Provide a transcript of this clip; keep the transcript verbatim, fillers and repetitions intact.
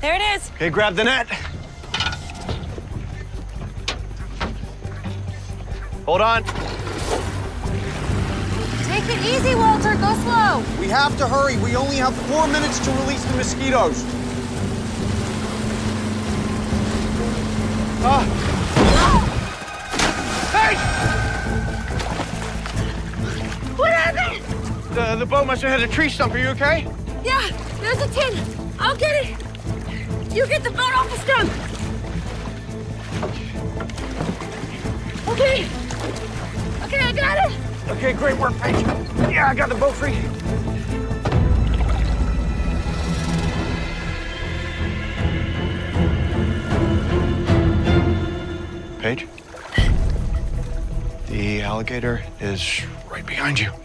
There it is. Okay, grab the net. Hold on. Take it easy, Walter. Go slow. We have to hurry. We only have four minutes to release the mosquitoes. Ah. Hey! What happened? The, the boat must have hit a tree stump. Are you okay? Yeah, there's a tin. I'll get it. You get the boat off the stump. Okay. Okay, I got it. Okay, great work, Paige. Yeah, I got the boat free. Paige? The alligator is right behind you.